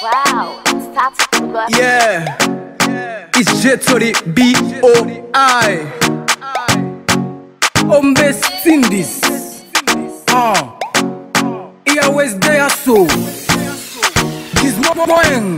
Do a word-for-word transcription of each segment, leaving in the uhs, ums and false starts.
Wow, start to go. Yeah, it's J to the B O I. Home based in this. Ah, he always there so. This morning.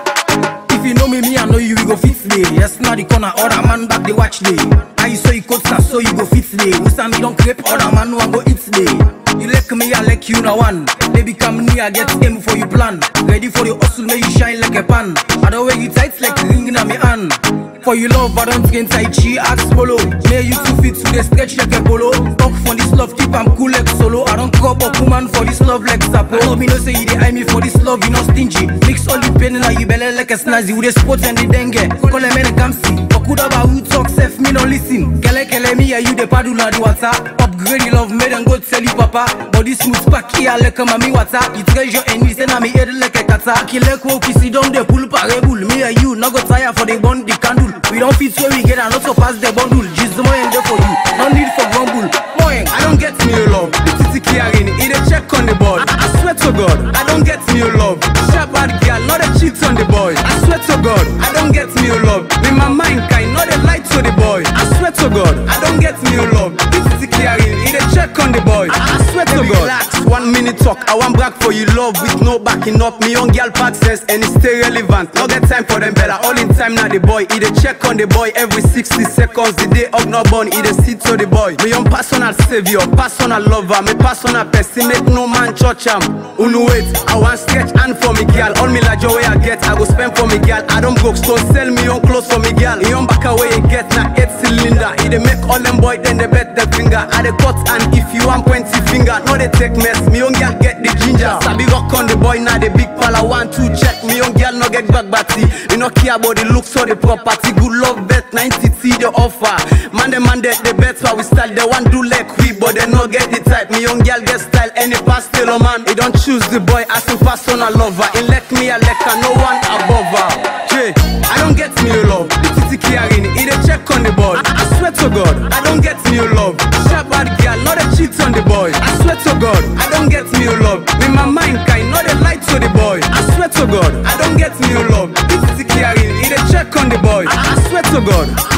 If you know me, me I know you, we go fit me. Yes, now the corner, other man back they watch me. I you saw you cut so you go fit me. We say me don't creep, other man no go eat me. You like me, I like you now one. Baby come near, get aim for you plan. Ready for the hustle, may you shine like a pan. I don't wear you tight like ring in me hand. For you love, I don't get tight, chi, ask follow. May you two feet to the stretch like a polo. Talk for this love, keep am cool like solo. I don't crop up woman for this love like Sapo. I know me no say you dey eye me for this love, you not stingy. Mix all the pain and you belly like a snazzy. With the sports and the dengue, call a man and come see. But could about who talk, self me no listen. Kele kele me, you the paddle na the water. Upgrade your love, made and go tell you papa. Body smooth pack here like a mommy water. You treasure and you say na me head like a kata. Kill like walk, you see down the pull parable. Me and you, no go tire for the bond the candle. We don't fit where we get and not so pass the bundle. Just more and there for you, no need for grumble. Moing, I don't get new love. The titi kiarin, it a check on the board. I swear to God, I don't get new love. Sharp bad girl, not a cheat on the boy. I swear to God, I don't get new love. In my mind, kind, not a light to the boy. I swear to God, I don't get new love. The titi kiarin, it a check on the boy. I, I swear to God. Relax, one minute talk. I want brag for you love with no backing up. Me young girl pack sense and it's still relevant. No get time for them bella. All in time now the boy. It a check on the boy every sixty seconds. The day of no born, it a sit to the boy. Me young personal savior, personal lover. Me personal person, make no man church am. Unu wait, I want stretch hand for me girl. All me like joy I get, I go spend for me girl. I don't broke, so sell me young clothes for me girl. Me young back away you get na eight cylinder. It a make all them boy then they bet the finger. I the cut and if you want pointy finger, no they take mess. Me young girl get the ginger. Sabi rock on the boy now the big pala one two check. Me young girl no get back batty. Me no care about the looks or the property. Good love bet ninety T the offer. Man the man that the bet how we style. They want do like we but they no get the type. Me young girl get style any pastel or man. He don't choose the boy as a personal lover. He let me a like no one above her. Jay, I don't get new love. The titi kiarin, it a check on the board. I, I swear to God, I don't get new love. Sharp bad girl, not a cheat on the boy. I swear to God, I don't get new love. In my mind, kind, not a light to the boy. I swear to God, I don't get new love. The titi kiarin, it a check on the boy. I, I swear to God.